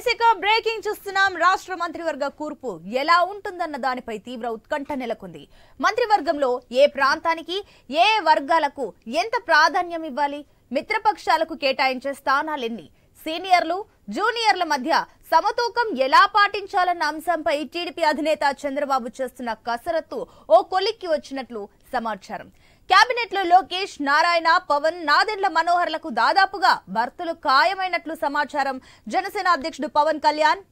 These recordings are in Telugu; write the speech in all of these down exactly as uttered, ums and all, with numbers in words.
ఏసిక బ్రేకింగ్ చూస్తున్నాం. రాష్ట్ర మంత్రివర్గ కూర్పు ఎలా ఉంటుందన్న దానిపై తీవ్ర ఉత్కంఠ నెలకొంది. మంత్రివర్గంలో ఏ ప్రాంతానికి ఏ వర్గాలకు ఎంత ప్రాధాన్యం ఇవ్వాలి, మిత్రపక్షాలకు కేటాయించే స్థానాలెన్ని, సీనియర్లు జూనియర్ల మధ్య సమతూకం ఎలా పాటించాలన్న అంశంపై టీడీపీ అధినేత చంద్రబాబు చేస్తున్న కసరత్తు ఓ కొలిక్కి వచ్చినట్లు సమాచారం. కేబినెట్ లో లోకేష్, నారాయణ, పవన్, నాదెండ్ల మనోహర్లకు దాదాపుగా భర్తలు ఖాయమైనట్లు సమాచారం. జనసేన అధ్యక్షుడు పవన్ కళ్యాణ్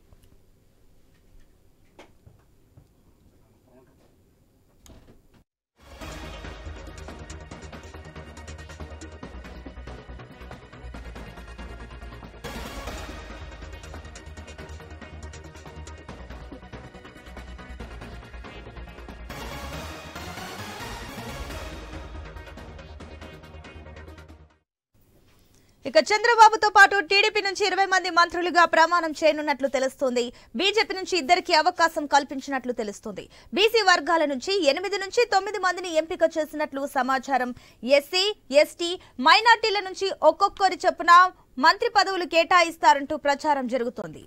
ఇక చంద్రబాబుతో పాటు టీడీపీ నుంచి ఇరవై మంది మంత్రులుగా ప్రమాణం చేయనున్నట్లు తెలుస్తోంది. బీజేపీ నుంచి ఇద్దరికి అవకాశం కల్పించినట్లు తెలుస్తోంది. బీసీ వర్గాల నుంచి ఎనిమిది నుంచి తొమ్మిది మందిని ఎంపిక చేసినట్లు సమాచారం. ఎస్సీ, ఎస్టీ, మైనార్టీల నుంచి ఒక్కొక్కరి చొప్పున మంత్రి పదవులు కేటాయిస్తారంటూ ప్రచారం జరుగుతోంది.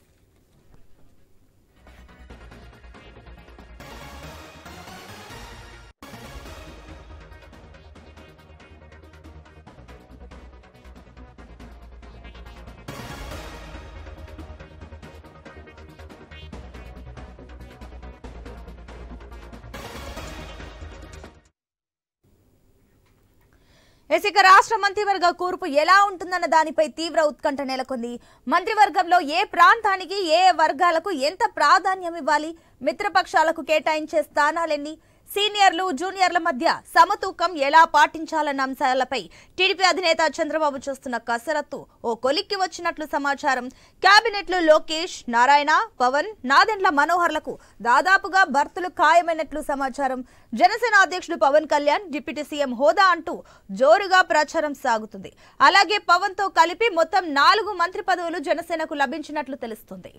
ఇక రాష్ట్ర మంత్రివర్గ కూర్పు ఎలా ఉంటుందన్న దానిపై తీవ్ర ఉత్కంఠ నెలకొంది. మంత్రివర్గంలో ఏ ప్రాంతానికి ఏ వర్గాలకు ఎంత ప్రాధాన్యం ఇవ్వాలి, మిత్రపక్షాలకు కేటాయించే స్థానాలెన్ని, సీనియర్లు జూనియర్ల మధ్య సమతూకం ఎలా పాటించాలన్న అంశాలపై టీడీపీ అధినేత చంద్రబాబు చేస్తున్న కసరత్తు ఓ కొలిక్కి వచ్చినట్లు సమాచారం. కేబినెట్ లో లోకేష్, నారాయణ, పవన్, నాదెండ్ల మనోహర్లకు దాదాపుగా భర్తలు ఖాయమైనట్లు సమాచారం. జనసేన అధ్యక్షుడు పవన్ కళ్యాణ్ డిప్యూటీ సీఎం హోదా అంటూ జోరుగా ప్రచారం సాగుతుంది. అలాగే పవన్ తో కలిపి మొత్తం నాలుగు మంత్రి పదవులు జనసేనకు లభించినట్లు తెలుస్తుంది.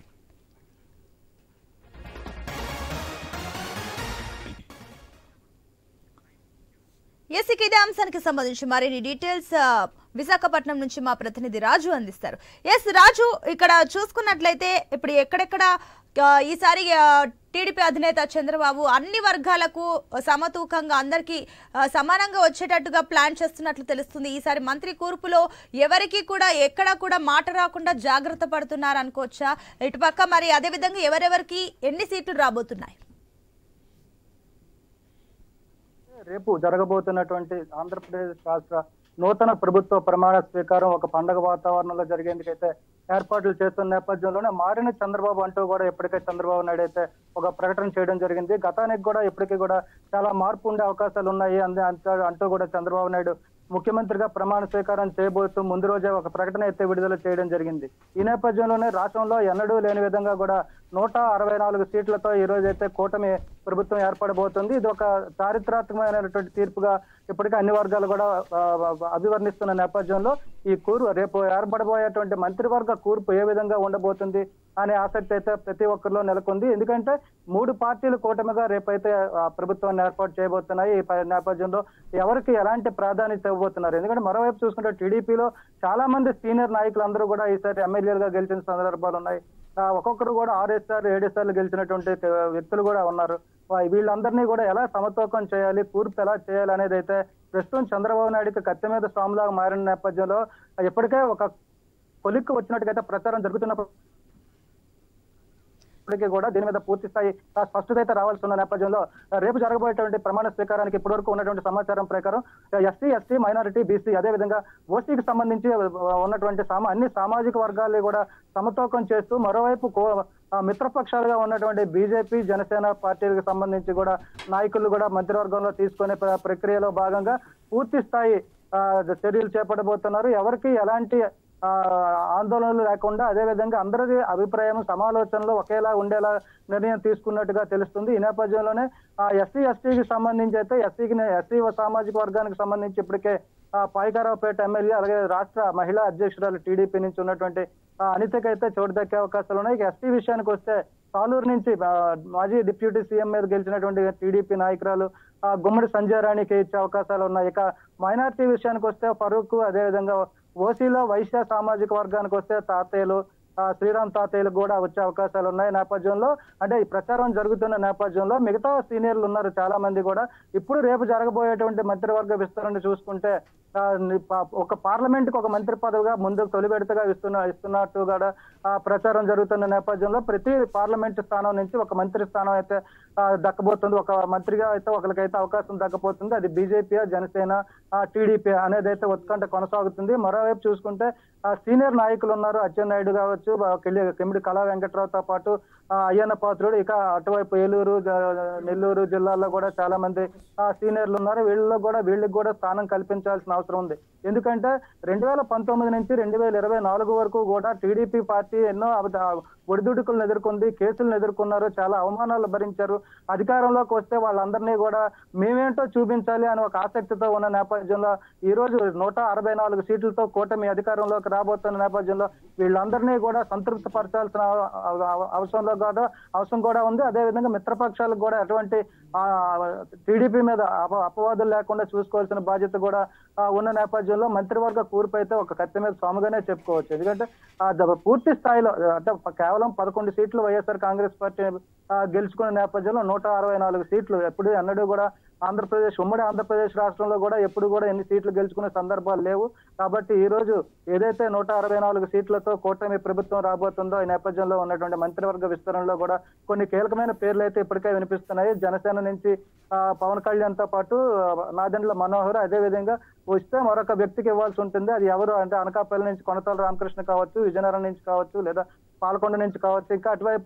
ఎస్ ఇక ఇదే అంశానికి సంబంధించి మరిన్ని డీటెయిల్స్ విశాఖపట్నం నుంచి మా ప్రతినిధి రాజు అందిస్తారు. ఎస్ రాజు, ఇక్కడ చూసుకున్నట్లయితే ఇప్పుడు ఎక్కడెక్కడ ఈసారి టీడీపీ అధినేత చంద్రబాబు అన్ని వర్గాలకు సమతూకంగా అందరికీ సమానంగా వచ్చేటట్టుగా ప్లాన్ చేస్తున్నట్లు తెలుస్తుంది. ఈసారి మంత్రి కూర్పులో ఎవరికి కూడా ఎక్కడ కూడా మాట రాకుండా జాగ్రత్త పడుతున్నారు అనుకోవచ్చా? ఇటుపక్క మరి అదేవిధంగా ఎవరెవరికి ఎన్ని సీట్లు రాబోతున్నాయి? రేపు జరగబోతున్నటువంటి ఆంధ్రప్రదేశ్ రాష్ట్ర నూతన ప్రభుత్వ ప్రమాణ స్వీకారం ఒక పండగ వాతావరణంలో జరిగేందుకైతే ఏర్పాట్లు చేస్తున్న నేపథ్యంలోనే మారిన చంద్రబాబు అంటూ కూడా ఇప్పటికే చంద్రబాబు నాయుడు అయితే ఒక ప్రకటన చేయడం జరిగింది. గతానికి కూడా ఇప్పటికీ కూడా చాలా మార్పు ఉండే అవకాశాలు ఉన్నాయి అందే అంటూ కూడా చంద్రబాబు నాయుడు ముఖ్యమంత్రిగా ప్రమాణ స్వీకారం చేయబోతూ ముందు రోజే ఒక ప్రకటన అయితే విడుదల చేయడం జరిగింది. ఈ నేపథ్యంలోనే రాష్ట్రంలో ఎన్నడూ లేని విధంగా కూడా నూట అరవై నాలుగు సీట్లతో ఈ రోజు అయితే కూటమి ప్రభుత్వం ఏర్పడబోతుంది. ఇది ఒక చారిత్రాత్మకమైనటువంటి తీర్పుగా ఇప్పటికే అన్ని వర్గాలు కూడా అభివర్ణిస్తున్న నేపథ్యంలో ఈ కూర్పు రేపు ఏర్పడబోయేటువంటి మంత్రివర్గ కూర్పు ఏ విధంగా ఉండబోతుంది అనే ఆసక్తి అయితే ప్రతి ఒక్కరిలో నెలకొంది. ఎందుకంటే మూడు పార్టీలు కూటమిగా రేపైతే ప్రభుత్వాన్ని ఏర్పాటు చేయబోతున్నాయి. ఈ నేపథ్యంలో ఎవరికి ఎలాంటి ప్రాధాన్యత ఇవ్వబోతున్నారు? ఎందుకంటే మరోవైపు చూసుకుంటే టీడీపీలో చాలా మంది సీనియర్ నాయకులు అందరూ కూడా ఈసారి ఎమ్మెల్యేలుగా గెలిచిన సందర్భాలు ఉన్నాయి. ఒక్కొక్కరు కూడా ఆరు సార్లు ఏడు సార్లు గెలిచినటువంటి వ్యక్తులు కూడా ఉన్నారు. వీళ్ళందరినీ కూడా ఎలా సమతూకం చేయాలి, కూర్పు ఎలా చేయాలి అనేది అయితే ప్రస్తుతం చంద్రబాబు నాయుడుకి కత్తి మీద స్వామిలాగా మారిన నేపథ్యంలో ఇప్పటికే ఒక కొలిక్కు వచ్చినట్టుగా ప్రచారం జరుగుతున్నప్పుడు ఇప్పటికీ కూడా దీని మీద పూర్తి స్థాయి స్పష్టత అయితే రావాల్సి ఉన్న నేపథ్యంలో రేపు జరగబోయేటువంటి ప్రమాణ స్వీకారానికి ఇప్పటివరకు ఉన్నటువంటి సమాచారం ప్రకారం ఎస్సీ, ఎస్టీ, మైనారిటీ, బీసీ అదేవిధంగా ఓసీకి సంబంధించి ఉన్నటువంటి సామా అన్ని సామాజిక వర్గాల్ని కూడా సమతూకం చేస్తూ మరోవైపు మిత్రపక్షాలుగా ఉన్నటువంటి బీజేపీ, జనసేన పార్టీలకు సంబంధించి కూడా నాయకులు కూడా మంత్రివర్గంలో తీసుకునే ప్రక్రియలో భాగంగా పూర్తి స్థాయి చర్యలు చేపట్టబోతున్నారు. ఎవరికి ఎలాంటి ఆందోళనలు లేకుండా అదేవిధంగా అందరి అభిప్రాయం సమాలోచనలు ఒకేలా ఉండేలా నిర్ణయం తీసుకున్నట్టుగా తెలుస్తుంది. ఈ నేపథ్యంలోనే ఎస్సీ, ఎస్టీకి సంబంధించి అయితే ఎస్సీకి ఎస్సీ సామాజిక వర్గానికి సంబంధించి ఇప్పటికే పాయికారావుపేట ఎమ్మెల్యే అలాగే రాష్ట్ర మహిళా అధ్యక్షురాలు టీడీపీ నుంచి ఉన్నటువంటి అనితకైతే చోటు దక్కే అవకాశాలు ఉన్నాయి. ఎస్టీ విషయానికి వస్తే సాలూరు నుంచి మాజీ డిప్యూటీ సీఎం మీద గెలిచినటువంటి టీడీపీ నాయకురాలు గుమ్మడి సంజయ్ రాణికి ఇచ్చే అవకాశాలు ఉన్నాయి. ఇక మైనారిటీ విషయానికి వస్తే ఫరూక్, అదేవిధంగా ఓసీలో వైశ్య సామాజిక వర్గానికి వస్తే తాతయ్యలు, శ్రీరామ్ తాతయ్యలకు కూడా వచ్చే అవకాశాలు ఉన్నాయి నేపథ్యంలో, అంటే ఈ ప్రచారం జరుగుతున్న నేపథ్యంలో మిగతా సీనియర్లు ఉన్నారు చాలా మంది కూడా. ఇప్పుడు రేపు జరగబోయేటువంటి మంత్రివర్గ విస్తరణ చూసుకుంటే ఒక పార్లమెంట్ కి ఒక మంత్రి పదవిగా ముందు తొలి విడతగా ఇస్తున్న ఇస్తున్నట్టు కూడా ప్రచారం జరుగుతున్న నేపథ్యంలో ప్రతి పార్లమెంట్ స్థానం నుంచి ఒక మంత్రి స్థానం అయితే దక్కబోతుంది. ఒక మంత్రిగా అయితే ఒకరికైతే అవకాశం దక్కబోతుంది. అది బీజేపీ, జనసేన, టీడీపీ అనేది అయితే ఉత్కంఠ కొనసాగుతుంది. మరోవైపు చూసుకుంటే సీనియర్ నాయకులు ఉన్నారు. అచ్చెన్నాయుడు కావచ్చు, కిమిడి కళా వెంకట్రావుతో పాటు అయ్యన్న పాత్రుడు, ఇక అటువైపు ఏలూరు, నెల్లూరు జిల్లాల్లో కూడా చాలా మంది సీనియర్లు ఉన్నారు. వీళ్ళలో కూడా వీళ్ళకి కూడా స్థానం కల్పించాల్సిన అవసరం ఉంది. ఎందుకంటే రెండు వేల పంతొమ్మిది నుంచి రెండు వేల ఇరవై నాలుగు వరకు కూడా టీడీపీ పార్టీ ఎన్నో ఒడిదుడుకులను ఎదుర్కొంది, కేసులను ఎదుర్కొన్నారు, చాలా అవమానాలు భరించారు. అధికారంలోకి వస్తే వాళ్ళందరినీ కూడా మేమేంటో చూపించాలి అని ఒక ఆసక్తితో ఉన్న నేపథ్యంలో ఈ రోజు నూట అరవై నాలుగు సీట్లతో కూటమి అధికారంలోకి రాబోతున్న నేపథ్యంలో వీళ్ళందరినీ కూడా సంతృప్తి పరచాల్సిన అవసరంలో కూడా అవసరం కూడా ఉంది. అదేవిధంగా మిత్రపక్షాలకు కూడా అటువంటి టీడీపీ మీద అప అపవాదులు లేకుండా చూసుకోవాల్సిన బాధ్యత కూడా ఉన్న నేపథ్యంలో మంత్రివర్గ కూర్పు అయితే ఒక కత్తి మీద స్వామిగానే చెప్పుకోవచ్చు. ఎందుకంటే పూర్తి స్థాయిలో అంటే కేవలం పదకొండు సీట్లు వైఎస్ఆర్ కాంగ్రెస్ పార్టీ గెలుచుకున్న నేపథ్యంలో నూట అరవై నాలుగు సీట్లు ఎప్పుడు అన్నడూ కూడా ఆంధ్రప్రదేశ్ ఉమ్మడి ఆంధ్రప్రదేశ్ రాష్ట్రంలో కూడా ఎప్పుడు కూడా ఎన్ని సీట్లు గెలుచుకునే సందర్భాలు లేవు. కాబట్టి ఈ రోజు ఏదైతే నూట అరవై నాలుగు సీట్లతో కూటమి ప్రభుత్వం రాబోతుందో ఈ నేపథ్యంలో ఉన్నటువంటి మంత్రివర్గ విస్తరణలో కూడా కొన్ని కీలకమైన పేర్లు అయితే ఇప్పటికే వినిపిస్తున్నాయి. జనసేన నుంచి పవన్ కళ్యాణ్ తో పాటు నాదెండ్ల మనోహర్, అదే విధంగా వస్తే మరొక వ్యక్తికి ఇవ్వాల్సి ఉంటుంది. అది ఎవరు అంటే అనకాపల్లి నుంచి కొనతాల రామకృష్ణ కావచ్చు, విజయనగరం నుంచి కావచ్చు, లేదా పాలకొండ నుంచి కావచ్చు, ఇంకా అటువైపు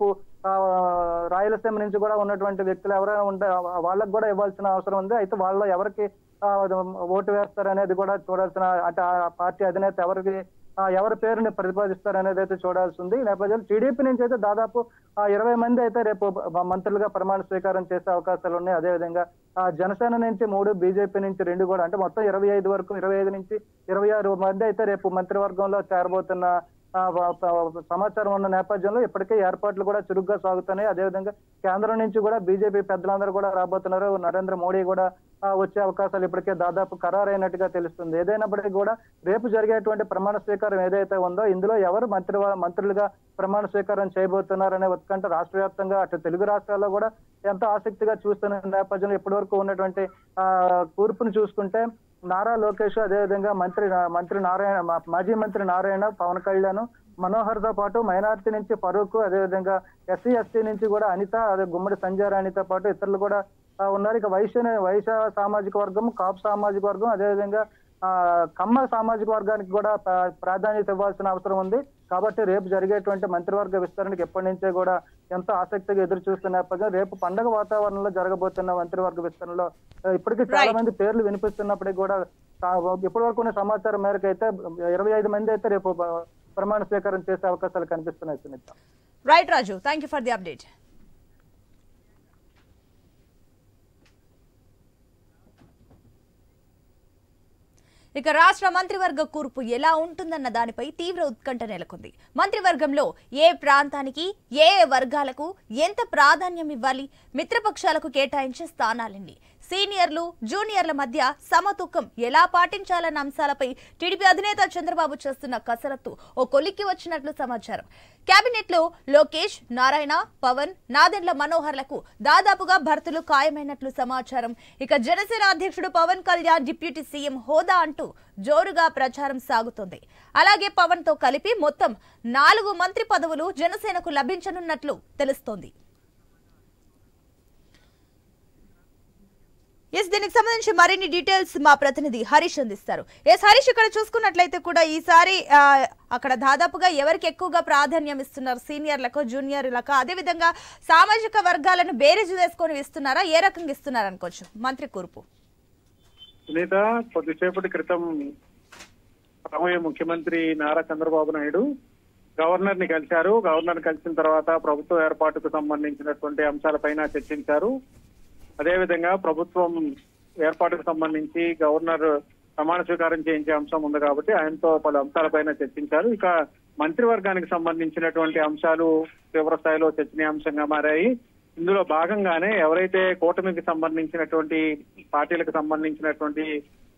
రాయలసీమ నుంచి కూడా ఉన్నటువంటి వ్యక్తులు ఎవరైనా ఉంటే వాళ్ళకు కూడా ఇవ్వాల్సిన అవసరం ఉంది. అయితే వాళ్ళలో ఎవరికి ఓటు వేస్తారు అనేది కూడా చూడాల్సిన, అంటే ఆ పార్టీ అధినేత ఎవరికి ఎవరి పేరుని ప్రతిపాదిస్తారు అనేది అయితే చూడాల్సి ఉంది. ఈ నేపథ్యంలో టీడీపీ నుంచి అయితే దాదాపు ఇరవై మంది అయితే రేపు మంత్రులుగా ప్రమాణ స్వీకారం చేసే అవకాశాలు ఉన్నాయి. అదేవిధంగా జనసేన నుంచి మూడు, బీజేపీ నుంచి రెండు కూడా, అంటే మొత్తం ఇరవై ఐదు వరకు ఇరవై ఐదు నుంచి ఇరవై ఆరు మంది అయితే రేపు మంత్రివర్గంలో చేరబోతున్న సమాచారం ఉన్న నేపథ్యంలో ఇప్పటికే ఏర్పాట్లు కూడా చురుగ్గా సాగుతున్నాయి. అదేవిధంగా కేంద్రం నుంచి కూడా బీజేపీ పెద్దలందరూ కూడా రాబోతున్నారు. నరేంద్ర మోడీ కూడా వచ్చే అవకాశాలు ఇప్పటికే దాదాపు ఖరారైనట్టుగా తెలుస్తుంది. ఏదైనప్పటికీ కూడా రేపు జరిగేటువంటి ప్రమాణ స్వీకారం ఏదైతే ఉందో ఇందులో ఎవరు మంత్రి మంత్రులుగా ప్రమాణ స్వీకారం చేయబోతున్నారనే ఉత్కంఠ రాష్ట్ర వ్యాప్తంగా అటు తెలుగు రాష్ట్రాల్లో కూడా ఎంతో ఆసక్తిగా చూస్తున్న నేపథ్యంలో ఇప్పటి వరకు ఉన్నటువంటి ఆ కూర్పును చూసుకుంటే నారా లోకేష్, అదేవిధంగా మంత్రి మంత్రి నారాయణ మాజీ మంత్రి నారాయణ, పవన్ కళ్యాణ్, మనోహర్ తో పాటు మైనార్టీ నుంచి ఫరూక్, అదేవిధంగా ఎస్సీ ఎస్టీ నుంచి కూడా అనిత, అదే గుమ్మడి సంజయ్ రాణితో పాటు ఇతరులు కూడా ఉన్నారు. ఇక వైశ్య వైశ్య సామాజిక వర్గం, కాపు సామాజిక వర్గం, అదేవిధంగా ఆ కమ్మ సామాజిక వర్గానికి కూడా ప్రాధాన్యత ఇవ్వాల్సిన అవసరం ఉంది. కాబట్టి రేపు జరిగేటువంటి మంత్రివర్గ విస్తరణకి ఎప్పటి నుంచే కూడా ఎంతో ఆసక్తిగా ఎదురు చూస్తున్న నేపథ్యం రేపు పండగ వాతావరణంలో జరగబోతున్న మంత్రివర్గ విస్తరణలో ఇప్పటికీ చాలా మంది పేర్లు వినిపిస్తున్నప్పటికీ కూడా ఇప్పటి వరకు ఉన్న సమాచారం మేరకు అయితే ఇరవై ఐదు మంది అయితే రేపు ప్రమాణ స్వీకారం చేసే అవకాశాలు కనిపిస్తున్నాయి. Sunitha. Right Raju, thank you for the update. ఇక రాష్ట్ర మంత్రివర్గ కూర్పు ఎలా ఉంటుందన్న దానిపై తీవ్ర ఉత్కంఠ నెలకొంది. మంత్రివర్గంలో ఏ ప్రాంతానికి, ఏ వర్గాలకు ఎంత ప్రాధాన్యం ఇవ్వాలి, మిత్రపక్షాలకు కేటాయించే స్థానాలండి, సీనియర్లు జూనియర్ల మధ్య సమతూకం ఎలా పాటించాలన్న అంశాలపై టీడీపీ అధినేత చంద్రబాబు చేస్తున్న కసరత్తు ఓ కొలిక్కి వచ్చినట్లు సమాచారం. కేబినెట్ లో లోకేష్, నారాయణ, పవన్, నాదెండ్ల మనోహర్లకు దాదాపుగా భర్తలు ఖాయమైనట్లు సమాచారం. ఇక జనసేన అధ్యక్షుడు పవన్ కళ్యాణ్ డిప్యూటీ సీఎం హోదా అంటూ జోరుగా ప్రచారం సాగుతోంది. అలాగే పవన్ తో కలిపి మొత్తం నాలుగు మంత్రి పదవులు జనసేనకు లభించనున్నట్లు తెలుస్తోంది. ఎస్ దీనికి సంబంధించి మరిన్ని డీటెయిల్స్ మా ప్రతినిధి హరీష్ అందిస్తారు. ఎస్ హరీష్, ఇక్కడ చూసుకున్నట్లయితే కూడా ఈసారి అక్కడ దాదాపుగా ఎవరికి ఎక్కువగా ప్రాధాన్యం ఇస్తున్నారు, సీనియర్లకు, జూనియర్లకు, అదేవిధంగా సామాజిక వర్గాలను బేరీజు వేసుకొని ఇస్తున్నారా, ఏ రకంగా ఇస్తున్నారు అనుకోవచ్చు మంత్రి కూర్పు? సునీత, కొద్దిసేపటి క్రితం రాబోయే ముఖ్యమంత్రి నారా చంద్రబాబు నాయుడు గవర్నర్ ని కలిశారు. గవర్నర్ కలిసిన తర్వాత ప్రభుత్వ ఏర్పాటుకు సంబంధించినటువంటి అంశాలపైన చర్చించారు. అదేవిధంగా ప్రభుత్వం ఏర్పాటుకు సంబంధించి గవర్నర్ ప్రమాణ స్వీకారం చేయించే అంశం ఉంది కాబట్టి ఆయనతో పలు అంశాలపైన చర్చించారు. ఇక మంత్రివర్గానికి సంబంధించినటువంటి అంశాలు తీవ్ర స్థాయిలో చర్చనీయాంశంగా మారాయి. ఇందులో భాగంగానే ఎవరైతే కూటమికి సంబంధించినటువంటి పార్టీలకు సంబంధించినటువంటి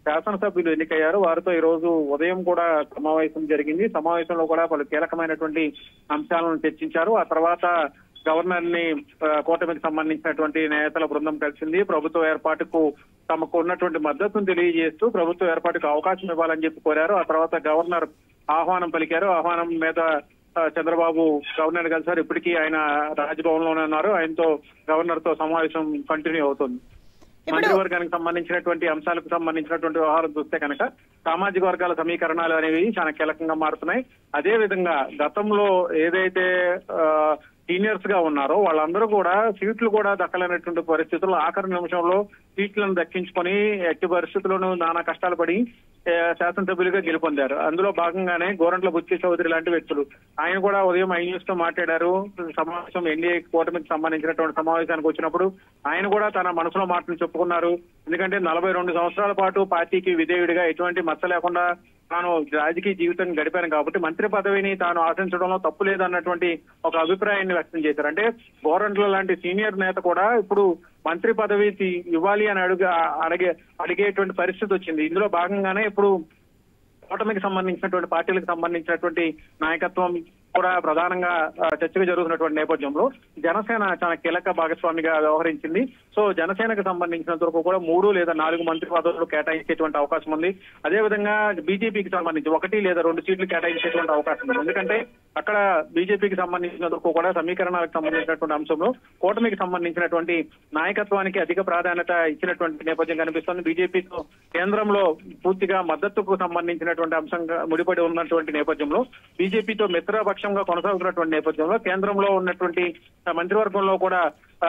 శాసనసభ్యులు ఎన్నికయ్యారు. వారితో ఈ రోజు ఉదయం కూడా సమావేశం జరిగింది. సమావేశంలో కూడా పలు కీలకమైనటువంటి అంశాలను చర్చించారు. ఆ తర్వాత గవర్నర్ ని కూటమికి సంబంధించినటువంటి నేతల బృందం కలిసింది. ప్రభుత్వ ఏర్పాటుకు తమకు ఉన్నటువంటి మద్దతును తెలియజేస్తూ ప్రభుత్వ ఏర్పాటుకు అవకాశం ఇవ్వాలని చెప్పి కోరారు. ఆ తర్వాత గవర్నర్ ఆహ్వానం పలికారు. ఆహ్వానం మీద చంద్రబాబు గవర్నర్ కలిసారు. ఇప్పటికీ ఆయన రాజ్భవన్ లోనే ఉన్నారు. ఆయనతో గవర్నర్ తో సమావేశం కంటిన్యూ అవుతుంది. మంత్రివర్గానికి సంబంధించినటువంటి అంశాలకు సంబంధించినటువంటి వ్యవహారం చూస్తే కనుక సామాజిక వర్గాల సమీకరణాలు అనేవి చాలా కీలకంగా మారుతున్నాయి. అదే విధంగా గతంలో ఏదైతే సీనియర్స్ గా ఉన్నారో వాళ్ళందరూ కూడా సీట్లు కూడా దక్కలేనటువంటి పరిస్థితుల్లో ఆఖరి నిమిషంలో సీట్లను దక్కించుకొని ఎట్టి పరిస్థితుల్లోనూ నానా కష్టాలు పడి శాసనసభ్యులుగా గెలుపొందారు. అందులో భాగంగానే గోరంట్ల బుచ్చి చౌదరి లాంటి వ్యక్తులు ఆయన కూడా ఉదయం ఐ న్యూస్ తో మాట్లాడారు. సమావేశం ఎన్డీఏ కూటమికి సంబంధించినటువంటి సమావేశానికి వచ్చినప్పుడు ఆయన కూడా తన మనసులో మాటలు చెప్పుకున్నారు. ఎందుకంటే నలభై రెండు సంవత్సరాల పాటు పార్టీకి విధేయుడిగా ఎటువంటి మచ్చ లేకుండా తాను రాజకీయ జీవితం గడిపాను కాబట్టి మంత్రి పదవిని తాను ఆశించడంలో తప్పు లేదన్నటువంటి ఒక అభిప్రాయాన్ని వ్యక్తం చేశారు. అంటే గోరంట్ల లాంటి సీనియర్ నేత కూడా ఇప్పుడు మంత్రి పదవి ఇవ్వాలి అని అడుగు అడిగే అడిగేటువంటి పరిస్థితి వచ్చింది. ఇందులో భాగంగానే ఇప్పుడు కూటమికి సంబంధించినటువంటి పార్టీలకు సంబంధించినటువంటి నాయకత్వం కూడా ప్రధానంగా చర్చగా జరుగుతున్నటువంటి నేపథ్యంలో జనసేన చాలా కీలక భాగస్వామిగా వ్యవహరించింది. సో జనసేనకు సంబంధించినంత వరకు కూడా మూడు లేదా నాలుగు మంత్రి పదవులు కేటాయించేటువంటి అవకాశం ఉంది. అదేవిధంగా బీజేపీకి సంబంధించి ఒకటి లేదా రెండు సీట్లు కేటాయించేటువంటి అవకాశం ఉంది. ఎందుకంటే అక్కడ బీజేపీకి సంబంధించినంత వరకు కూడా సమీకరణాలకు సంబంధించినటువంటి అంశంలో కూటమికి సంబంధించినటువంటి నాయకత్వానికి అధిక ప్రాధాన్యత ఇచ్చినటువంటి నేపథ్యం కనిపిస్తోంది. బీజేపీతో కేంద్రంలో పూర్తిగా మద్దతుకు సంబంధించినటువంటి అంశంగా ముడిపడి ఉన్నటువంటి నేపథ్యంలో బీజేపీతో మిత్ర పక్షంగా కొనసాగుతున్నటువంటి నేపథ్యంలో కేంద్రంలో ఉన్నటువంటి మంత్రివర్గంలో కూడా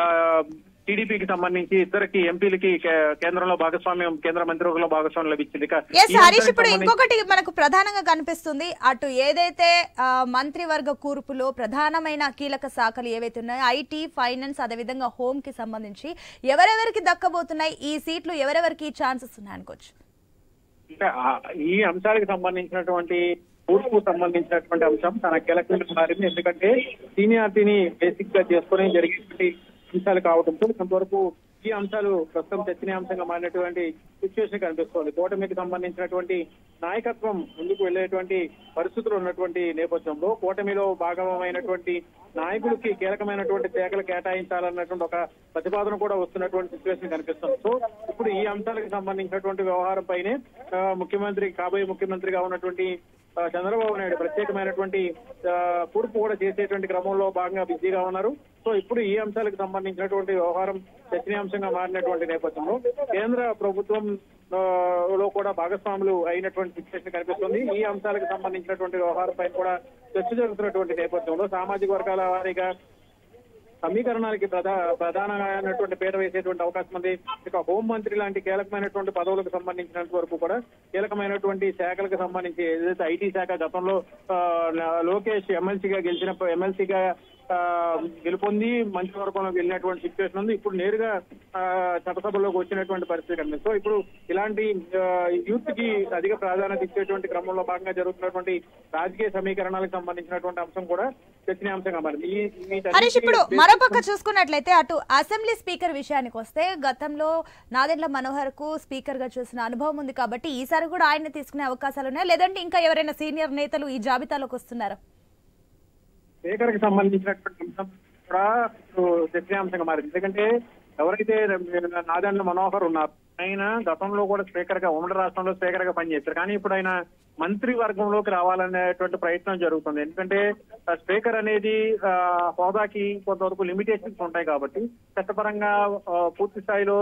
టీడీపీకి సంబంధించి ఇద్దరికి ఎంపీలకి కేంద్రంలో భాగస్వామ్యం కేంద్ర మంత్రివర్గంలో భాగస్వామ్యం లభించింది. హరీష్, ఇప్పుడు ఇంకొకటి మనకు ప్రధానంగా కనిపిస్తుంది, అటు ఏదైతే మంత్రివర్గ కూర్పులో ప్రధానమైన కీలక శాఖలు ఏవైతే ఉన్నాయో ఐటీ, ఫైనాన్స్, అదేవిధంగా హోమ్ కి సంబంధించి ఎవరెవరికి దక్కబోతున్నాయి ఈ సీట్లు, ఎవరెవరికి ఛాన్సెస్ ఉన్నాయి అనుకోవచ్చు? ఈ అంశాలకు సంబంధించినటువంటి కూర్పు సంబంధించినటువంటి అంశం చాలా కీలకంగా మారింది. ఎందుకంటే సీనియారిటీని బేసిక్ గా చేసుకుని జరిగేటువంటి అంశాలు కావడంతో కొంతవరకు ఈ అంశాలు ప్రస్తుతం చర్చనీయాంశంగా మారినటువంటి సిచ్యువేషన్ కనిపిస్తోంది. కూటమికి సంబంధించినటువంటి నాయకత్వం ముందుకు వెళ్లేటువంటి పరిస్థితులు ఉన్నటువంటి నేపథ్యంలో కూటమిలో భాగమైనటువంటి నాయకులకి కీలకమైనటువంటి శాఖలు కేటాయించాలన్నటువంటి ఒక ప్రతిపాదన కూడా వస్తున్నటువంటి సిచ్యువేషన్ కనిపిస్తుంది. సో ఇప్పుడు ఈ అంశాలకు సంబంధించినటువంటి వ్యవహారం పైనే ముఖ్యమంత్రి కాబోయే ముఖ్యమంత్రిగా ఉన్నటువంటి చంద్రబాబు నాయుడు ప్రత్యేకమైనటువంటి కూర్పు కూడా చేసేటువంటి క్రమంలో భాగంగా బిజీగా ఉన్నారు. సో ఇప్పుడు ఈ అంశాలకు సంబంధించినటువంటి వ్యవహారం చర్చనీయాంశంగా మారినటువంటి నేపథ్యంలో కేంద్ర ప్రభుత్వం లో కూడా భాగస్వాములు అయినటువంటి సిచ్యువేషన్ కనిపిస్తుంది. ఈ అంశాలకు సంబంధించినటువంటి వ్యవహారం పైన కూడా చర్చ జరుగుతున్నటువంటి నేపథ్యంలో సామాజిక వర్గాల వారీగా సమీకరణాలకి ప్రధా ప్రధానమైనటువంటి పేరు వేసేటువంటి అవకాశం ఉంది. ఇక హోంమంత్రి లాంటి కీలకమైనటువంటి పదవులకు సంబంధించినంత వరకు కూడా కీలకమైనటువంటి శాఖలకు సంబంధించి ఏదైతే ఐటీ శాఖ గతంలో లోకేష్ ఎమ్మెల్సీగా గెలిచినప్పుడు ఎమ్మెల్సీగా గెలుపొంది మంత్రివర్గంలోకి వెళ్ళినటువంటి సిచ్యువేషన్ ఉంది. ఇప్పుడు నేరుగా చట్టసభలోకి వచ్చినటువంటి పరిస్థితి కనిపిస్తుంది. సో ఇప్పుడు ఇలాంటి యూత్ కి అధిక ప్రాధాన్యత ఇచ్చేటువంటి క్రమంలో భాగంగా జరుగుతున్నటువంటి రాజకీయ సమీకరణాలకు సంబంధించినటువంటి అంశం కూడా చర్చనీయాంశంగా మారింది. హరీష్, ఇప్పుడు మరోపక్క చూసుకున్నట్లయితే అటు అసెంబ్లీ స్పీకర్ విషయానికి వస్తే గతంలో నాదెండ్ల మనోహర్ కు స్పీకర్ గా చూసిన అనుభవం ఉంది కాబట్టి ఈసారి కూడా ఆయన తీసుకునే అవకాశాలు ఉన్నాయా, లేదంటే ఇంకా ఎవరైనా సీనియర్ నేతలు ఈ జాబితాలోకి వస్తున్నారా? స్పీకర్ కి సంబంధించినటువంటి అంశం కూడా చర్చనీయాంశంగా మారింది. ఎందుకంటే ఎవరైతే నాదెండ్ల మనోహర్ ఉన్నారు ఆయన గతంలో కూడా స్పీకర్ గా ఉమ్మడి రాష్ట్రంలో స్పీకర్ గా పనిచేశారు. కానీ ఇప్పుడు ఆయన మంత్రి వర్గంలోకి రావాలనేటువంటి ప్రయత్నం జరుగుతుంది. ఎందుకంటే స్పీకర్ అనేది హోదాకి కొంతవరకు లిమిటేషన్స్ ఉంటాయి కాబట్టి చట్టపరంగా పూర్తి స్థాయిలో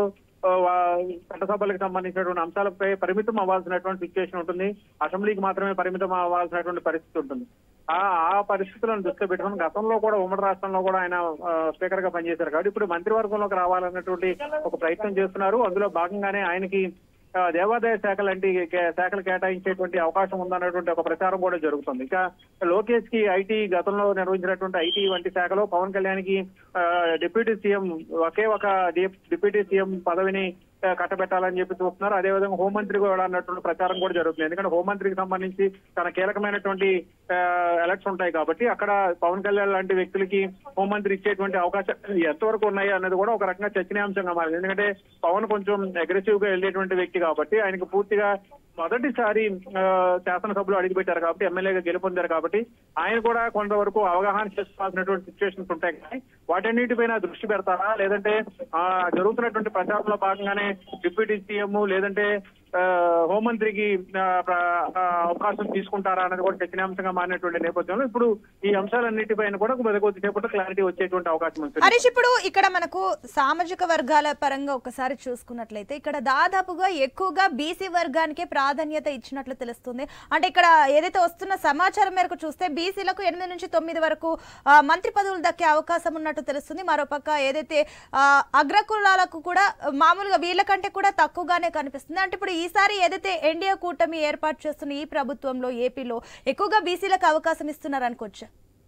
చట్టసభలకు సంబంధించినటువంటి అంశాలపై పరిమితం అవ్వాల్సినటువంటి సిచ్యువేషన్ ఉంటుంది. అసెంబ్లీకి మాత్రమే పరిమితం అవ్వాల్సినటువంటి పరిస్థితి ఉంటుంది. ఆ ఆ పరిస్థితులను దృష్టిలో పెట్టుకుని గతంలో కూడా ఉమ్మడి రాష్ట్రంలో కూడా ఆయన స్పీకర్ గా పనిచేశారు కాబట్టి ఇప్పుడు మంత్రివర్గంలోకి రావాలన్నటువంటి ఒక ప్రయత్నం చేస్తున్నారు. అందులో భాగంగానే ఆయనకి దేవాదాయ శాఖ లాంటి శాఖలు కేటాయించేటువంటి అవకాశం ఉందన్నటువంటి ఒక ప్రచారం కూడా జరుగుతుంది. ఇక లోకేష్ కి ఐటీ గతంలో నిర్వహించినటువంటి ఐటీ వంటి శాఖలో పవన్ కళ్యాణ్ కి డిప్యూటీ సీఎం ఒకే ఒక డిప్యూటీ సీఎం పదవిని కట్టబెట్టాలని చెప్పి చూస్తున్నారు. అదేవిధంగా హోంమంత్రి కూడా అన్నటువంటి ప్రచారం కూడా జరుగుతుంది. ఎందుకంటే హోంమంత్రికి సంబంధించి తన కీలకమైనటువంటి ఎలక్ట్స్ ఉంటాయి కాబట్టి అక్కడ పవన్ కళ్యాణ్ లాంటి వ్యక్తులకి హోంమంత్రి ఇచ్చేటువంటి అవకాశాలు ఎంతవరకు ఉన్నాయి అన్నది కూడా ఒక రకంగా చర్చనీయాంశంగా మారింది. ఎందుకంటే పవన్ కొంచెం అగ్రెసివ్ గా వెళ్ళేటువంటి వ్యక్తి కాబట్టి ఆయనకు పూర్తిగా మొదటిసారి శాసనసభలో అడిగిపెట్టారు కాబట్టి ఎమ్మెల్యేగా గెలుపొందారు కాబట్టి ఆయన కూడా కొంతవరకు అవగాహన చేసుకోవాల్సినటువంటి సిచ్యువేషన్స్ ఉంటాయి. కానీ వాటన్నిటిపైన దృష్టి పెడతారా, లేదంటే ఆ జరుగుతున్నటువంటి ప్రచారంలో భాగంగానే డిప్యూటీ సీఎం లేదంటే హోంమంత్రికి అవకాశం తీసుకుంటారా అనేది కూడా చర్చనీయాంశంగా మారినటువంటి నేపథ్యంలో ఇప్పుడు ఈ అంశాలన్నిటిపైన కూడా కొద్దిసేపట్లో క్లారిటీ వచ్చేటువంటి అవకాశం ఉంది. హరీష్, ఇప్పుడు ఇక్కడ మనకు సామాజిక వర్గాల పరంగా ఒకసారి చూసుకున్నట్లయితే ఇక్కడ దాదాపుగా ఎక్కువగా బీసీ వర్గానికే ప్రాధాన్యత ఇచ్చినట్లు తెలుస్తుంది. అంటే ఇక్కడ ఏదైతే వస్తున్న సమాచారం మేరకు చూస్తే బీసీలకు ఎనిమిది నుంచి తొమ్మిది వరకు మంత్రి పదవులు దక్కే అవకాశం ఉన్నట్టు తెలుస్తుంది. మరోపక్క ఏదైతే అగ్రకులాలకు కూడా మామూలుగా వీళ్ళకంటే కూడా తక్కువగానే కనిపిస్తుంది. అంటే ఇప్పుడు ఈసారి ఏదైతే ఎన్డీఏ కూటమి ఏర్పాటు చేస్తున్న ఈ ప్రభుత్వంలో ఏపీలో ఎక్కువగా బీసీలకు అవకాశం ఇస్తున్నారు అనుకోవచ్చు.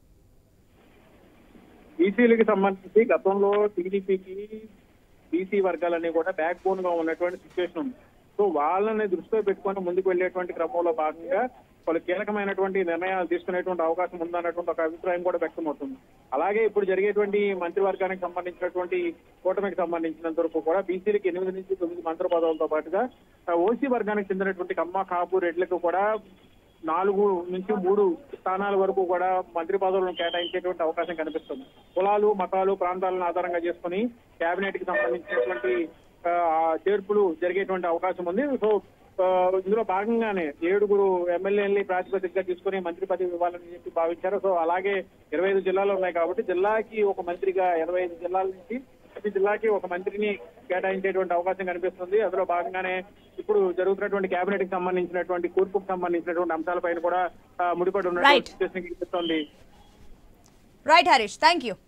బీసీలకు సంబంధించి గతంలో టీడీపీకి బీసీ వర్గాలన్నీ కూడా బ్యాక్ బోన్ గా ఉన్నటువంటి సిచ్యువేషన్ ఉంది. సో వాళ్ళని దృష్టిలో పెట్టుకొని ముందుకు వెళ్లేటువంటి క్రమంలో భాగంగా వాళ్ళు కీలకమైనటువంటి నిర్ణయాలు తీసుకునేటువంటి అవకాశం ఉందన్నటువంటి ఒక అభిప్రాయం కూడా వ్యక్తమవుతుంది. అలాగే ఇప్పుడు జరిగేటువంటి మంత్రివర్గానికి సంబంధించినటువంటి కూటమికి సంబంధించినంత వరకు కూడా బీసీలకు ఎనిమిది నుంచి తొమ్మిది మంత్రి పదవులతో పాటుగా ఓసీ వర్గానికి చెందినటువంటి కమ్మ కాపు రెడ్లకు కూడా నాలుగు నుంచి మూడు స్థానాల వరకు కూడా మంత్రి పదవులను కేటాయించేటువంటి అవకాశం కనిపిస్తుంది. కులాలు మతాలు ప్రాంతాలను ఆధారంగా చేసుకుని కేబినెట్ కి సంబంధించినటువంటి చేర్పులు జరిగేటువంటి అవకాశం ఉంది. సో ఇందులో భాగంగానే ఏడుగురు ఎమ్మెల్యేలని ప్రాతిపదికగా తీసుకుని మంత్రి పదవి ఇవ్వాలని చెప్పి భావించారు. సో అలాగే ఇరవై ఐదు జిల్లాలు ఉన్నాయి కాబట్టి జిల్లాకి ఒక మంత్రిగా ఇరవై ఐదు జిల్లాల నుంచి ప్రతి జిల్లాకి ఒక మంత్రిని కేటాయించేటువంటి అవకాశం కనిపిస్తుంది. అందులో భాగంగానే ఇప్పుడు జరుగుతున్నటువంటి కేబినెట్ కి సంబంధించినటువంటి కూర్పుకు సంబంధించినటువంటి అంశాలపైన కూడా ముడిపడి ఉన్నటువంటి సిచ్యువేషన్ కనిపిస్తోంది. Right Harish, thank you.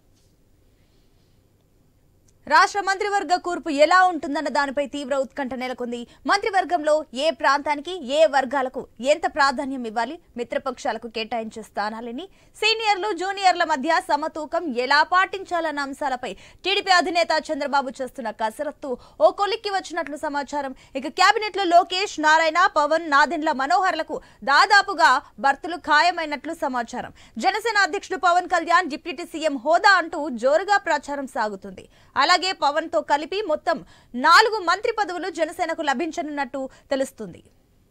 రాష్ట్ర మంత్రివర్గ కూర్పు ఎలా ఉంటుందన్న దానిపై తీవ్ర ఉత్కంఠ నెలకొంది. మంత్రివర్గంలో ఏ ప్రాంతానికి ఏ వర్గాలకు ఎంత ప్రాధాన్యం ఇవ్వాలి, మిత్రపక్షాలకు కేటాయించే స్థానాలని, సీనియర్లు జూనియర్ల మధ్య సమతూకం ఎలా పాటించాలన్న అంశాలపై టీడీపీ అధినేత చంద్రబాబు చేస్తున్న కసరత్తు ఓ కొలిక్కి వచ్చినట్లు సమాచారం. ఇక కేబినెట్ లో లోకేష్, నారాయణ, పవన్, నాదెండ్ల మనోహర్లకు దాదాపుగా భర్తలు ఖాయమైనట్లు సమాచారం. జనసేన అధ్యక్షుడు పవన్ కళ్యాణ్ డిప్యూటీ సీఎం హోదా అంటూ జోరుగా ప్రచారం సాగుతుంది. అలాగే పవన్ తో కలిపి మొత్తం నాలుగు మంత్రి పదవులు జనసేనకు లభించనున్నట్టు తెలుస్తుంది.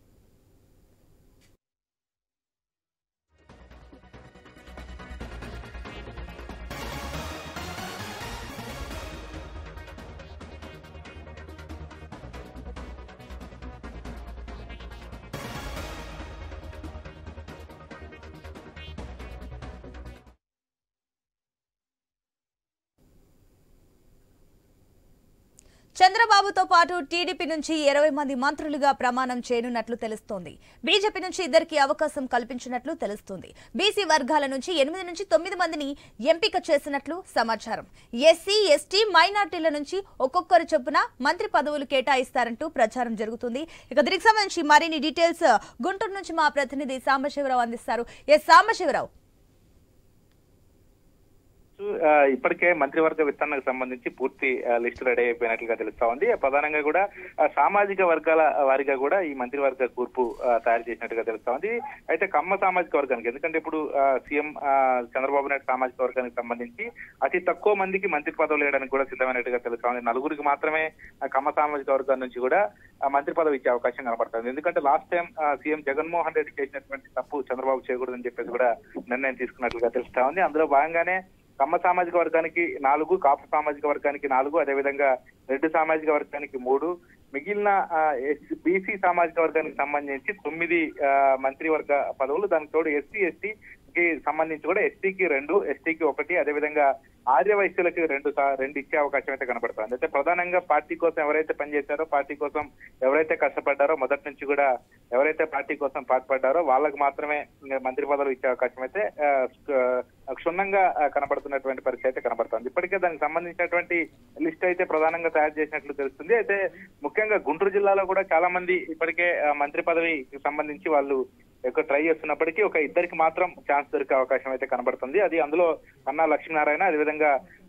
చంద్రబాబుతో పాటు టీడీపీ నుంచి ఇరవై మంది మంత్రులుగా ప్రమాణం చేయనున్నట్లు తెలుస్తోంది. బీజేపీ నుంచి ఇద్దరికి అవకాశం కల్పించినట్లు తెలుస్తుంది. బీసీ వర్గాల నుంచి ఎనిమిది నుంచి తొమ్మిది మందిని ఎంపిక చేసినట్లు సమాచారం. ఎస్సీ, ఎస్టీ, మైనార్టీల నుంచి ఒక్కొక్కరు చొప్పున మంత్రి పదవులు కేటాయిస్తారంటూ ప్రచారం జరుగుతుంది. ఇక దీనికి సంబంధించి మరిన్ని డీటెయిల్స్ గుంటూరు నుంచి మా ప్రతినిధి సాంబశివరావు అందిస్తారు. ఎస్ సాంబశివరావు, ఇప్పటికే మంత్రివర్గ విస్తరణకు సంబంధించి పూర్తి లిస్టు రెడీ అయిపోయినట్లుగా తెలుస్తా ఉంది. ప్రధానంగా కూడా సామాజిక వర్గాల వారిగా కూడా ఈ మంత్రివర్గ కూర్పు తయారు చేసినట్టుగా తెలుస్తా ఉంది. అయితే కమ్మ సామాజిక వర్గానికి, ఎందుకంటే ఇప్పుడు సీఎం చంద్రబాబు నాయుడు సామాజిక వర్గానికి సంబంధించి అతి తక్కువ మందికి మంత్రి పదవులు వేయడానికి కూడా సిద్ధమైనట్టుగా తెలుస్తా ఉంది. నలుగురికి మాత్రమే కమ్మ సామాజిక వర్గం నుంచి కూడా మంత్రి పదవి ఇచ్చే అవకాశం కనబడుతుంది. ఎందుకంటే last time CM Jaganmohan Reddy చేసినటువంటి తప్పు చంద్రబాబు చేయకూడదని చెప్పేసి కూడా నిర్ణయం తీసుకున్నట్లుగా తెలుస్తా ఉంది. అందులో భాగంగానే కమ్మ సామాజిక వర్గానికి నాలుగు, కాపు సామాజిక వర్గానికి నాలుగు, అదేవిధంగా రెడ్డి సామాజిక వర్గానికి మూడు, మిగిలిన బీసీ సామాజిక వర్గానికి సంబంధించి తొమ్మిది మంత్రివర్గ పదవులు, దానికి తోడు ఎస్సీ ఎస్టీ కి సంబంధించి కూడా ఎస్టీకి రెండు, ఎస్టీకి ఒకటి, అదేవిధంగా ఆర్య వైశ్యులకి రెండు రెండు ఇచ్చే అవకాశం అయితే కనబడుతుంది. అయితే ప్రధానంగా పార్టీ కోసం ఎవరైతే పనిచేశారో, పార్టీ కోసం ఎవరైతే కష్టపడ్డారో, మొదటి నుంచి కూడా ఎవరైతే పార్టీ కోసం పాటుపడ్డారో వాళ్ళకు మాత్రమే మంత్రి పదవులు ఇచ్చే అవకాశం అయితే క్షుణ్ణంగా కనబడుతున్నటువంటి పరిస్థితి అయితే కనబడుతుంది. ఇప్పటికే దానికి సంబంధించినటువంటి లిస్ట్ అయితే ప్రధానంగా తయారు చేసినట్లు తెలుస్తుంది. అయితే ముఖ్యంగా గుంటూరు జిల్లాలో కూడా చాలా మంది ఇప్పటికే మంత్రి పదవికి సంబంధించి వాళ్ళు ఎక్కువ ట్రై చేస్తున్నప్పటికీ ఒక ఇద్దరికి మాత్రం ఛాన్స్ దొరికే అవకాశం అయితే కనబడుతుంది. అది అందులో కన్నా లక్ష్మీనారాయణ, అదేవిధంగా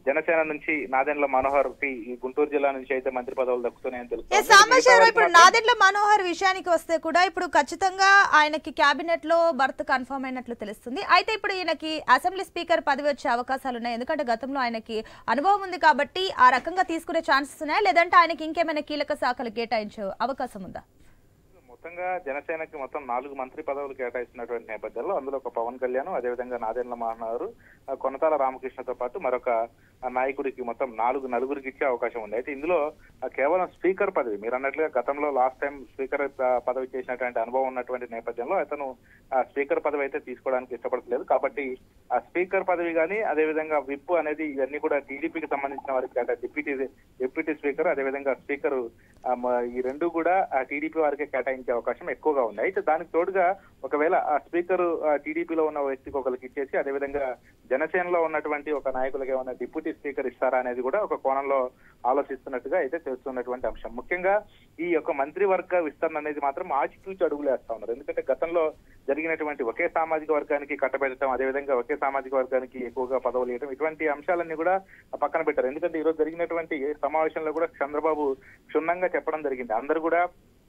జనసేన నుంచి నాదెండ్ల మనోహర్ కి ఈ గుంటూరు జిల్లా నుంచి అయితే మంత్రి పదవులు దక్కుతున్నాయని తెలుస్తుంది. ఇప్పుడు నాదెండ్ల మనోహర్ విషయానికి వస్తే కూడా ఇప్పుడు ఖచ్చితంగా ఆయనకి కేబినెట్ లో బర్త్ కన్ఫర్మ్ అయినట్లు తెలుస్తుంది. అయితే ఇప్పుడు ఈయనకి అసెంబ్లీ స్పీకర్ పదవి వచ్చే అవకాశాలు ఉన్నాయి, ఎందుకంటే గతంలో ఆయనకి అనుభవం ఉంది కాబట్టి ఆ రకంగా తీసుకునే ఛాన్సెస్ ఉన్నాయా, లేదంటే ఆయనకి ఇంకేమైనా కీలక శాఖలు కేటాయించే అవకాశం ఉందా? మొత్తంగా జనసేనకి మొత్తం నాలుగు మంత్రి పదవులు కేటాయిస్తున్నటువంటి నేపథ్యంలో అందులో ఒక పవన్ కళ్యాణ్, అదేవిధంగా నాదెండ్ల మనోహర్, కొనతాల రామకృష్ణతో పాటు మరొక నాయకుడికి మొత్తం నాలుగు నలుగురికి ఇచ్చే అవకాశం ఉంది. అయితే ఇందులో కేవలం స్పీకర్ పదవి మీరు అన్నట్లుగా గతంలో లాస్ట్ టైం స్పీకర్ పదవి చేసినటువంటి అనుభవం ఉన్నటువంటి నేపథ్యంలో అతను ఆ స్పీకర్ పదవి అయితే తీసుకోవడానికి ఇష్టపడలేదు. కాబట్టి ఆ స్పీకర్ పదవి కానీ అదేవిధంగా విప్ అనేది ఇవన్నీ కూడా టీడీపీకి సంబంధించిన వారికి డిప్యూటీ డిప్యూటీ స్పీకర్ అదేవిధంగా స్పీకర్ ఈ రెండు కూడా టీడీపీ వారికే కేటాయించే అవకాశం ఎక్కువగా ఉంది. అయితే దానికి తోడుగా ఒకవేళ ఆ స్పీకర్ టీడీపీలో ఉన్న వ్యక్తికి ఒకరికి ఇచ్చేసి అదేవిధంగా జనసేనలో ఉన్నటువంటి ఒక నాయకులకి ఏమైనా డిప్యూటీ స్పీకర్ ఇస్తారా అనేది కూడా ఒక కోణంలో ఆలోచిస్తున్నట్టుగా అయితే తెలుస్తున్నటువంటి అంశం. ముఖ్యంగా ఈ యొక్క మంత్రివర్గ విస్తరణ అనేది మాత్రం ఆచితూచి అడుగులు వేస్తా ఉన్నారు. ఎందుకంటే గతంలో జరిగినటువంటి ఒకే సామాజిక వర్గానికి కట్టబెట్టడం అదేవిధంగా ఒకే సామాజిక వర్గానికి ఎక్కువగా పదవులు ఇవ్వడం ఇటువంటి అంశాలన్నీ కూడా పక్కన పెట్టారు. ఎందుకంటే ఈ రోజు జరిగినటువంటి సమావేశంలో కూడా చంద్రబాబు క్షుణ్ణంగా చెప్పడం జరిగింది. అందరూ కూడా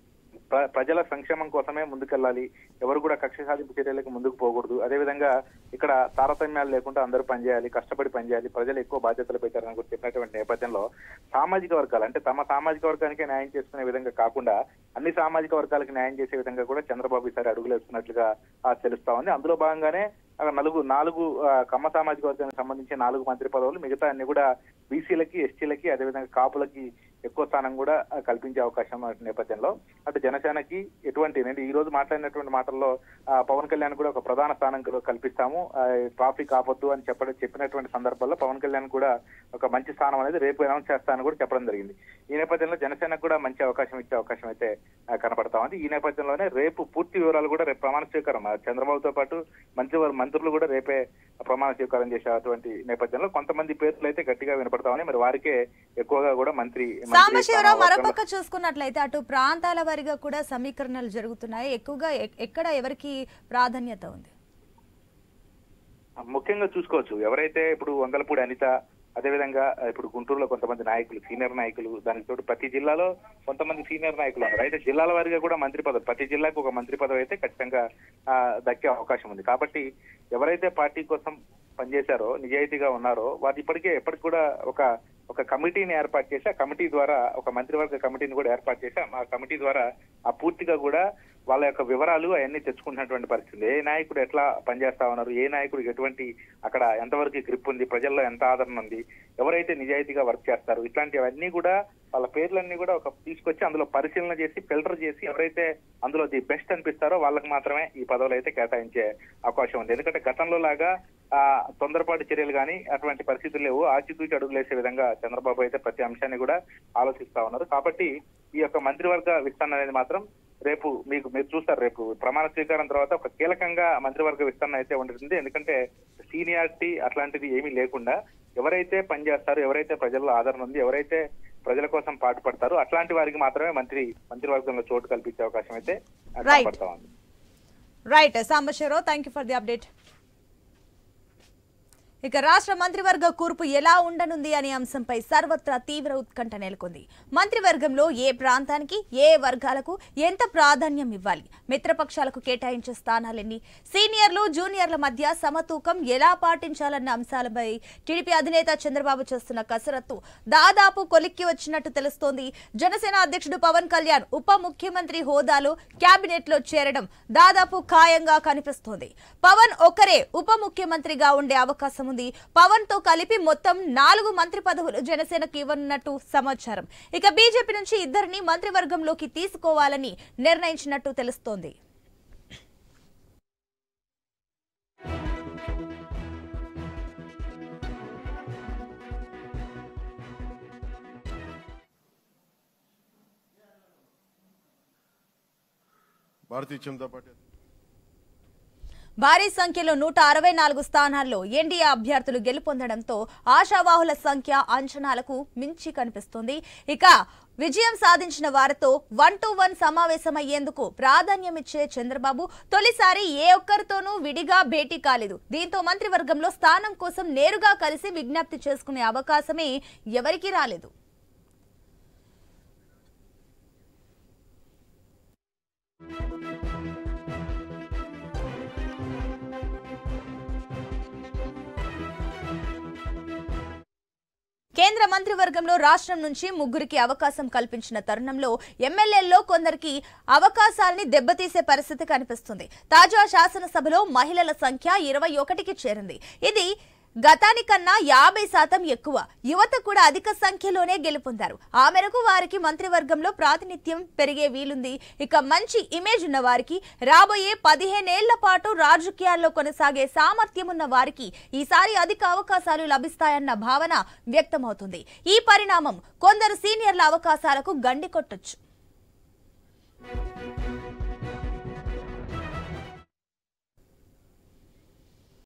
ప్రజల సంక్షేమం కోసమే ముందుకెళ్లాలి, ఎవరు కూడా కక్ష సాధింపు చర్యలకు ముందుకు పోకూడదు, అదేవిధంగా ఇక్కడ తారతమ్యాలు లేకుండా అందరూ పనిచేయాలి, కష్టపడి పనిచేయాలి, ప్రజలు ఎక్కువ బాధ్యతలు పెట్టారని కూడా చెప్పినటువంటి నేపథ్యంలో సామాజిక వర్గాలు అంటే తమ సామాజిక వర్గానికే న్యాయం చేసుకునే విధంగా కాకుండా అన్ని సామాజిక వర్గాలకు న్యాయం చేసే విధంగా కూడా చంద్రబాబు ఈసారి అడుగులు వేస్తున్నట్లుగా తెలుస్తా ఉంది. అందులో భాగంగానే నలుగు నాలుగు కమ్మ సామాజిక వర్గానికి సంబంధించి నాలుగు మంత్రి పదవులు, మిగతా అన్ని కూడా బీసీలకి, ఎస్టీలకి అదేవిధంగా కాపులకి ఎక్కువ స్థానం కూడా కల్పించే అవకాశం నేపథ్యంలో అటు జనసేనకి ఎటువంటి అంటే ఈ రోజు మాట్లాడినటువంటి మాటల్లో పవన్ కళ్యాణ్ కూడా ఒక ప్రధాన స్థానం కల్పిస్తాము, ట్రాఫిక్ ఆపొద్దు అని చెప్పడం చెప్పినటువంటి సందర్భంలో పవన్ కళ్యాణ్ కూడా ఒక మంచి స్థానం అనేది రేపు అనౌన్స్ చేస్తానని కూడా చెప్పడం జరిగింది. ఈ నేపథ్యంలో జనసేనకు కూడా మంచి అవకాశం ఇచ్చే అవకాశం అయితే కనపడతా ఉంది. ఈ నేపథ్యంలోనే రేపు పూర్తి వివరాలు కూడా రేపు ప్రమాణ స్వీకారం చంద్రబాబుతో పాటు మంత్రి మంత్రులు కూడా రేపే ప్రమాణ స్వీకారం చేసేటువంటి నేపథ్యంలో కొంతమంది పేర్లు అయితే గట్టిగా వినపడతామని మరి వారికే ఎక్కువగా కూడా మంత్రి సాంబశివరావు మరోపక్క చూసుకున్నట్లయితే అటు ప్రాంతాల వారిగా కూడా సమీకరణలు జరుగుతున్నాయి. ఎక్కువగా ఎక్కడ ఎవరికి ప్రాధాన్యత ఉంది? ముఖ్యంగా చూసుకోవచ్చు ఎవరైతే ఇప్పుడు వంగలపూడి అనిత అదేవిధంగా ఇప్పుడు గుంటూరులో కొంతమంది నాయకులు సీనియర్ నాయకులు దానికి తోడు ప్రతి జిల్లాలో కొంతమంది సీనియర్ నాయకులు ఉన్నారు. అయితే జిల్లాల వారిగా కూడా మంత్రి పదవి ప్రతి జిల్లాకు ఒక మంత్రి పదవి అయితే ఖచ్చితంగా దక్కే అవకాశం ఉంది. కాబట్టి ఎవరైతే పార్టీ కోసం పనిచేశారో నిజాయితీగా ఉన్నారో వారు ఇప్పటికే ఎప్పటికి కూడా ఒక ఒక కమిటీని ఏర్పాటు చేసి ఆ కమిటీ ద్వారా ఒక మంత్రివర్గ కమిటీని కూడా ఏర్పాటు చేసి ఆ కమిటీ ద్వారా ఆ పూర్తిగా కూడా వాళ్ళ యొక్క వివరాలు అవన్నీ తెచ్చుకుంటున్నటువంటి పరిస్థితి. ఏ నాయకుడు ఎట్లా పనిచేస్తా ఉన్నారు, ఏ నాయకుడికి ఎటువంటి అక్కడ ఎంతవరకు గ్రిప్ ఉంది, ప్రజల్లో ఎంత ఆదరణ ఉంది, ఎవరైతే నిజాయితీగా వర్క్ చేస్తారు ఇట్లాంటివన్నీ కూడా వాళ్ళ పేర్లన్నీ కూడా ఒక తీసుకొచ్చి అందులో పరిశీలన చేసి ఫిల్టర్ చేసి ఎవరైతే అందులో ది బెస్ట్ అనిపిస్తారో వాళ్ళకి మాత్రమే ఈ పదవులు అయితే కేటాయించే అవకాశం ఉంది. ఎందుకంటే గతంలో లాగా ఆ తొందరపాటు చర్యలు కానీ అటువంటి పరిస్థితులు లేవు. ఆచితూచి అడుగులు వేసే విధంగా చంద్రబాబు అయితే ప్రతి అంశాన్ని కూడా ఆలోచిస్తా ఉన్నారు. కాబట్టి ఈ యొక్క మంత్రివర్గ విస్తరణ అనేది మాత్రం రేపు మీకు మీరు చూస్తారు రేపు ప్రమాణ స్వీకారం తర్వాత ఒక కీలకంగా మంత్రివర్గ విస్తరణ అయితే ఉంటుంది. ఎందుకంటే సీనియారిటీ అట్లాంటిది ఏమీ లేకుండా ఎవరైతే పనిచేస్తారో, ఎవరైతే ప్రజల్లో ఆదరణ ఉంది, ఎవరైతే ప్రజల కోసం పాటుపడతారో అట్లాంటి వారికి మాత్రమే మంత్రి మంత్రివర్గంలో చోటు కల్పించే అవకాశం అయితే కనపడతా ఉంది. Right Sambasivarao, thank you for the update. ఇక రాష్ట్ర మంత్రివర్గ కూర్పు ఎలా ఉండనుంది అనే అంశంపై సర్వత్రా తీవ్ర ఉత్కంఠ నెలకొంది. మంత్రివర్గంలో ఏ ప్రాంతానికి ఏ వర్గాలకు ఎంత ప్రాధాన్యం ఇవ్వాలి, మిత్రపక్షాలకు కేటాయించే స్థానాలెన్ని, సీనియర్లు జూనియర్ల మధ్య సమతూకం ఎలా పాటించాలన్న అంశాలపై టీడీపీ అధినేత చంద్రబాబు చేస్తున్న కసరత్తు దాదాపు కొలిక్కి వచ్చినట్టు తెలుస్తోంది. జనసేన అధ్యక్షుడు పవన్ కళ్యాణ్ ఉప ముఖ్యమంత్రి హోదాలో కేబినెట్ లో చేరడం దాదాపు ఖాయంగా కనిపిస్తోంది. పవన్ ఒక్కరే ఉప ముఖ్యమంత్రిగా ఉండే అవకాశం ఉంది. పవన్ తో కలిపి మొత్తం నాలుగు మంత్రి పదవులు జనసేనకు ఇవ్వనున్నట్టు సమాచారం. ఇక బీజేపీ నుంచి ఇద్దరిని మంత్రివర్గంలోకి తీసుకోవాలని నిర్ణయించినట్టు తెలుస్తోంది. భారతీయ జనతా పార్టీ భారీ సంఖ్యలో నూట అరవై నాలుగు స్థానాల్లో ఎన్డీఏ అభ్యర్థులు గెలుపొందడంతో ఆశావాహుల సంఖ్య అంచనాలకు మించి కనిపిస్తుంది. ఇక విజయం సాధించిన వారితో వన్ టు వన్ సమావేశమయ్యేందుకు ప్రాధాన్యమిచ్చే చంద్రబాబు తొలిసారి ఏ ఒక్కరితోనూ విడిగా భేటీ కాలేదు. దీంతో మంత్రివర్గంలో స్థానం కోసం నేరుగా కలిసి విజ్ఞప్తి చేసుకునే అవకాశమే ఎవరికీ రాలేదు. కేంద్ర మంత్రివర్గంలో రాష్ట్రం నుంచి ముగ్గురికి అవకాశం కల్పించిన తరుణంలో ఎమ్మెల్యేల్లో కొందరికి అవకాశాలని దెబ్బతీసే పరిస్థితి కనిపిస్తుంది. తాజా శాసనసభలో మహిళల సంఖ్య ఇరవై ఒకటికి చేరింది. ఇది గతానికన్నా యాభై శాతం ఎక్కువ. యువత కూడా అధిక సంఖ్యలోనే గెలుపొందారు. ఆ మేరకు వారికి మంత్రివర్గంలో ప్రాతినిధ్యం పెరిగే వీలుంది. ఇక మంచి ఇమేజ్ ఉన్న వారికి, రాబోయే పదిహేనేళ్ల పాటు రాజకీయాల్లో కొనసాగే సామర్థ్యం ఉన్న వారికి ఈసారి అధిక అవకాశాలు లభిస్తాయన్న భావన వ్యక్తమవుతుంది. ఈ పరిణామం కొందరు సీనియర్ల అవకాశాలకు గండి కొట్టొచ్చు.